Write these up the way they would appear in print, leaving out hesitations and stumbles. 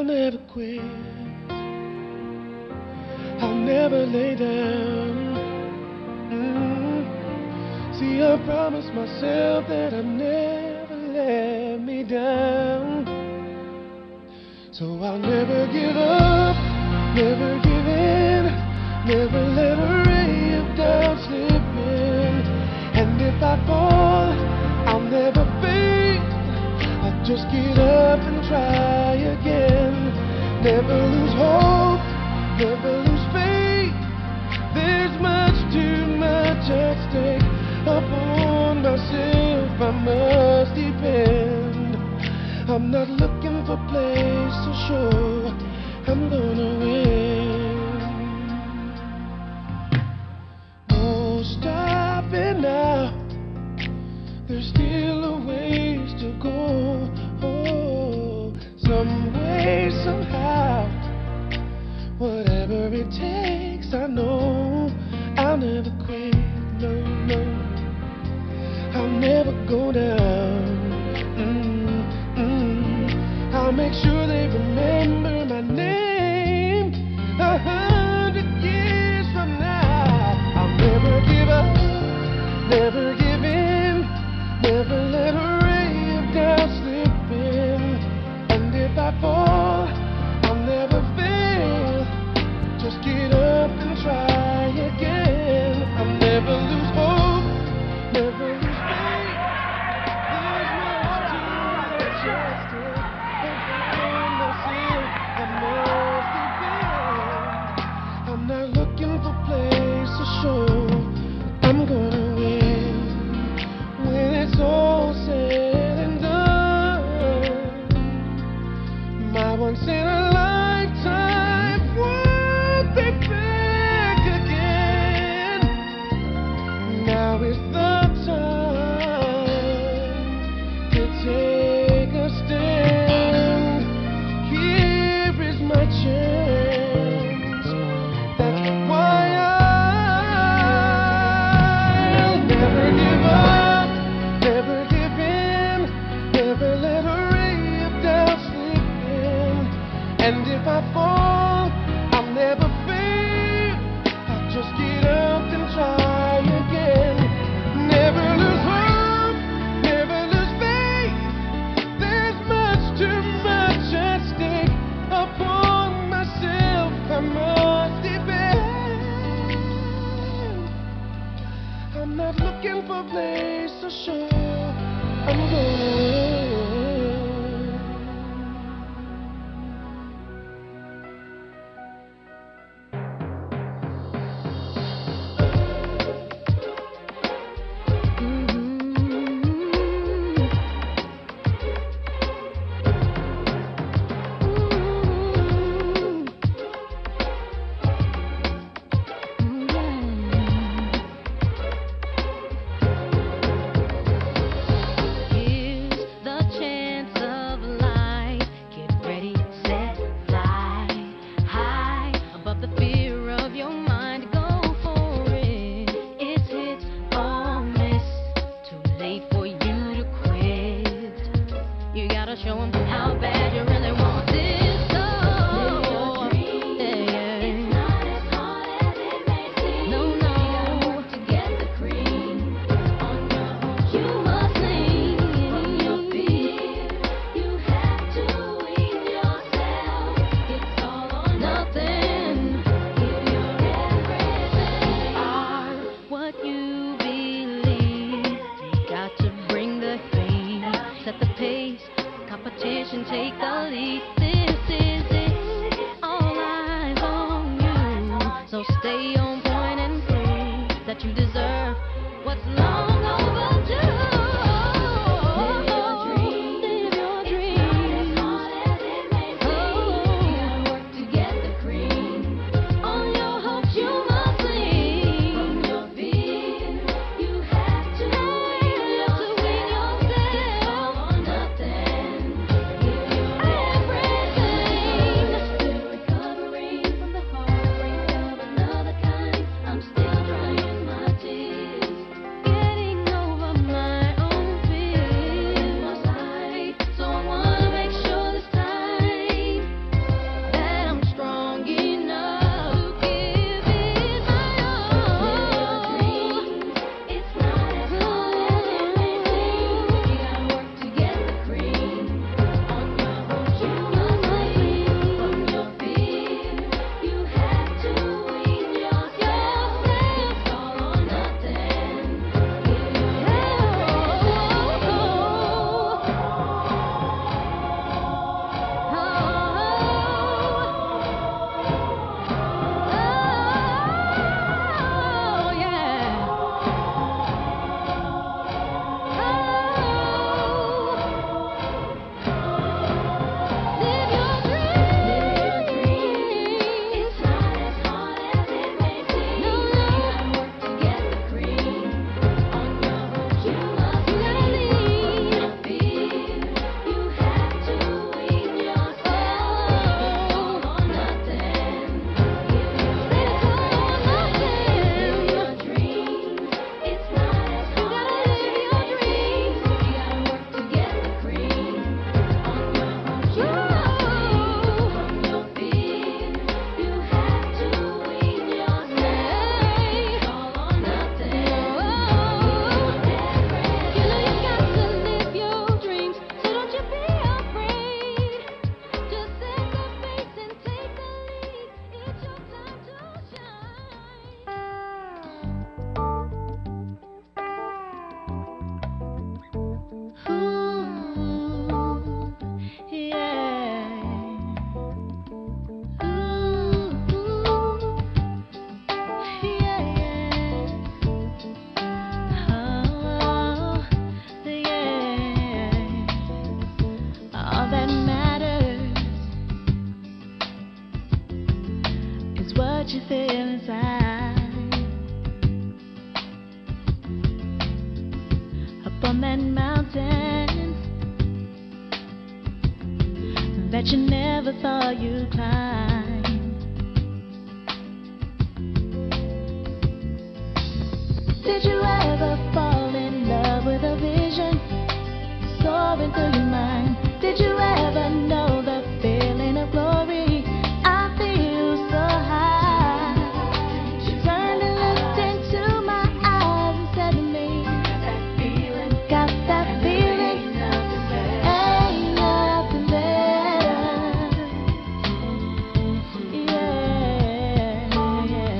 never quit. I'll never lay down. See, I promised myself that I'd never let me down. So I'll never give up, never give in, never let a ray of doubt slip in. And if I fall, I'll never faint. I'll just get up and try again. Never lose hope, never lose faith. There's much too much at stake. Upon myself I must depend. I'm not looking for place to show I'm gonna win. No stopping now. There's still a ways to go. Oh, some way, somehow. Whatever it takes, I know I'll never quit. No, no, I'll never go down. I'll make sure they remember my name 100 years from now. I'll never give up, never give in, never let a ray of doubt slip in. And if I fall, I'll never fail. Just get up and try again. I'll never lose hope, never lose faith. There's much too much at stake. Upon myself I must depend. I'm not looking for place to show I'm gonna win. When it's all said and done, my once in a lifetime won't be back again. Now is the time to take a stand. Here is my chance. That's why I'll never give up, never give in, never let a ray of doubt slip in. And if I fall, I'll never fail. I'll just get up and try again. Never lose hope, never lose faith. There's much too much at stake. Upon myself I must depend. I'm not looking for a place to show I'm gonna win. Here's the chance of life. Get ready, set, fly high above the fear of your mind. Go for it. It's hit or miss. Too late for you to quit. You gotta show 'em how bad you really want this. So, yeah. It's not as hard as it may seem. No, no. You gotta work to get the cream. On your own, you must lean. From your fear, you have to wean yourself. It's all or nothing. Give your everything. Are what you believe. You got to bring the heat. Set the pace. Competition, take the lead. This is it. All eyes on you. So stay on point and prove that you deserve what's long overdue. Live your dreams. Live your dreams. It's not as hard as it may seem. You gotta work to get the cream. On your hopes you must lean. From your fear, you have to win yourself. It's all or nothing. Give your everything. what you feel inside. Up on that mountain that you never thought you'd climb. Did you ever fall in love with a vision soaring through your mind? Did you ever know the feeling of glory? I feel so high. She turned and looked into my eyes and said to me, got that feeling, ain't nothing better. Yeah, yeah.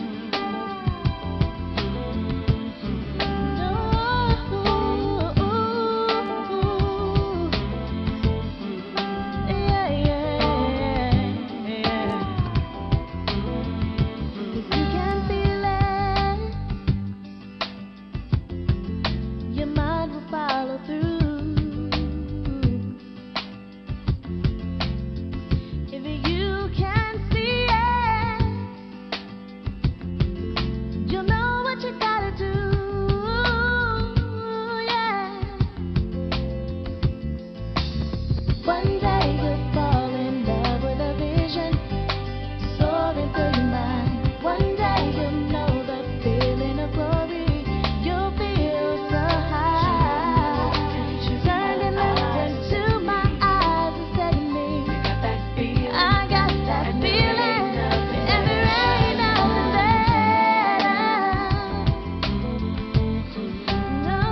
One day you'll fall in love with a vision soaring through your mind. One day you'll know the feeling of glory. You'll feel so high. She turned and looked into my eyes and said to me, I got that feeling, and there ain't nothing better. No.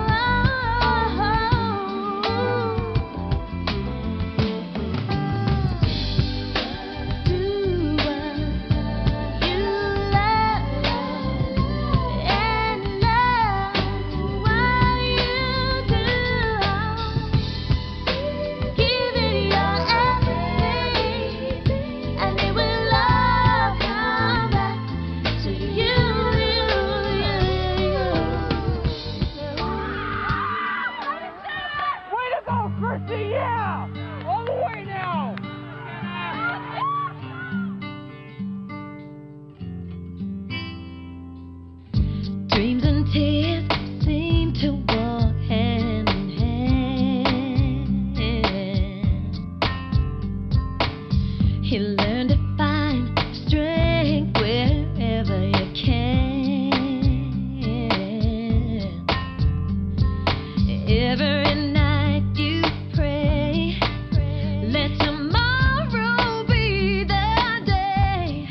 Dreams and tears seem to walk hand in hand. You learn to find strength wherever you can. Every night you pray, let tomorrow be the day.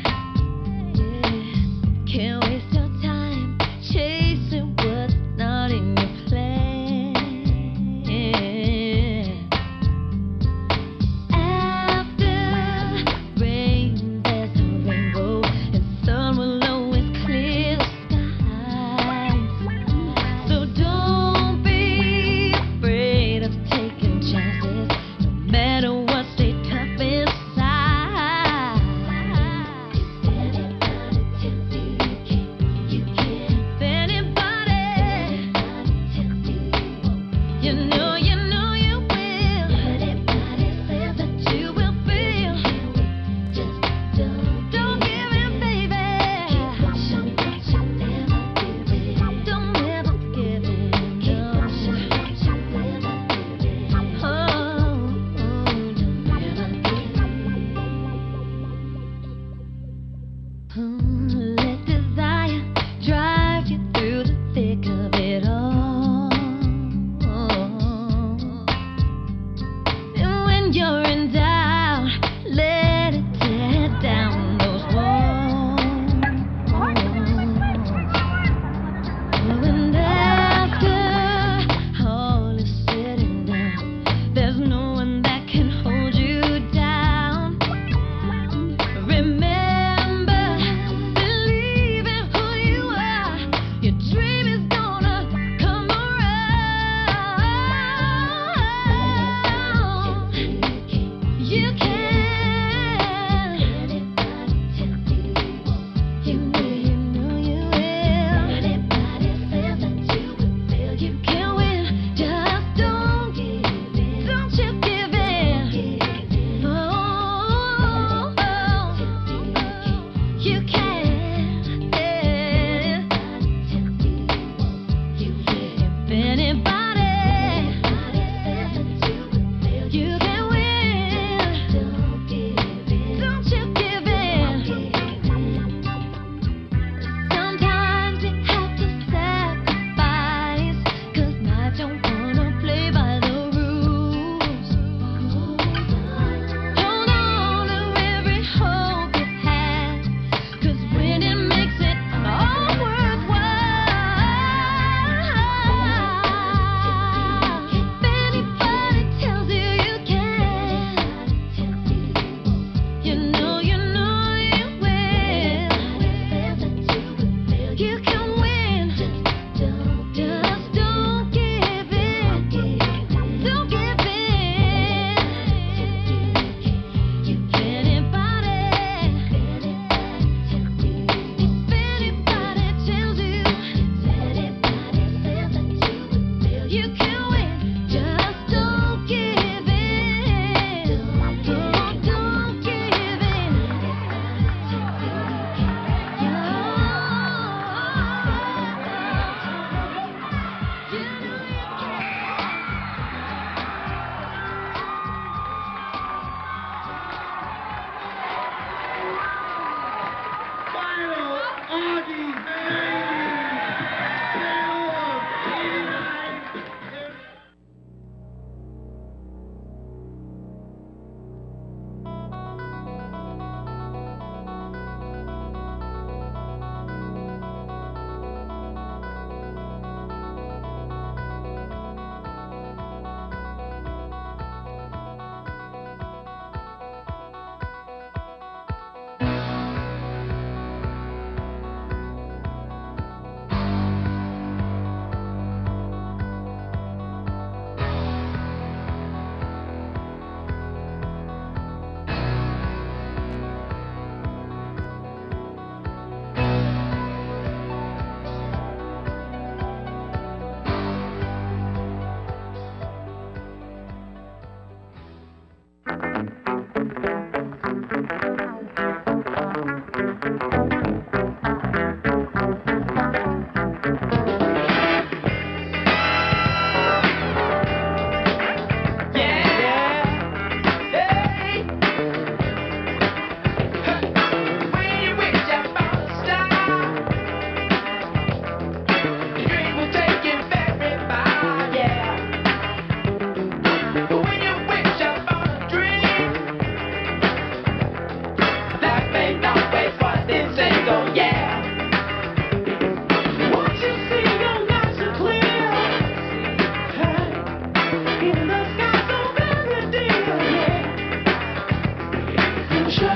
Can't waste your time chasing what's not in your plan. After rain, there's a rainbow, and sun will always clear the skies. So don't be afraid of taking chances, no matter what, stay tough inside. If anybody tells you you can't, if anybody tells you you know you will. Anybody says that you will fail, just don't give in, baby. Keep pushing, don't you ever give in. Don't ever give in, keep pushing, don't you ever give in. Oh, don't ever give in. Let desire drive you through the thick of it all. And when you're in doubt, let it tear down those walls. And after all is said and done, there's no one that can hold you down. Remember, believe in who you are. Your dream is gonna come around. You can. Anybody tells you know you will. Anybody says that you will fail, you can win. Just don't give in. Don't you give in. Oh, you can.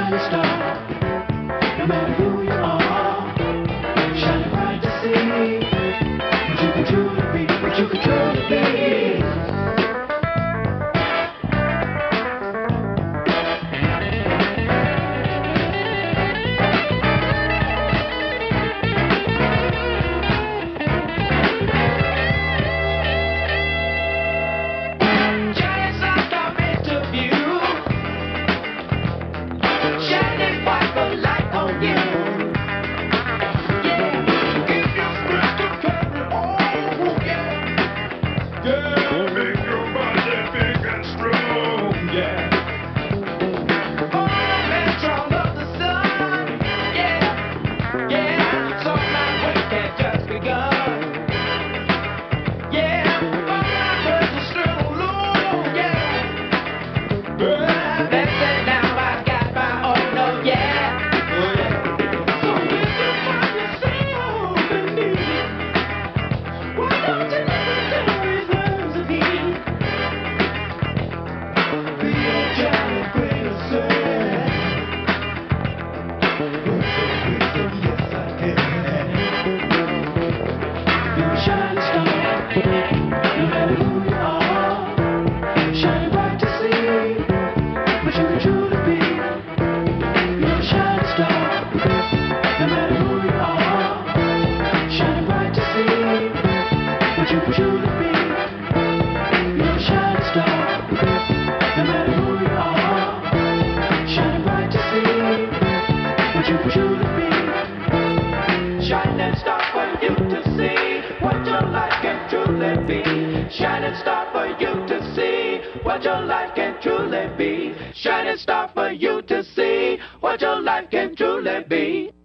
shining star. No matter who you are, shining bright to see what you can truly be, what you can truly be. Shining star for you to see what your life can truly be. Shining star for you to see what your life can truly be. Shining star for you to see what your life can truly be.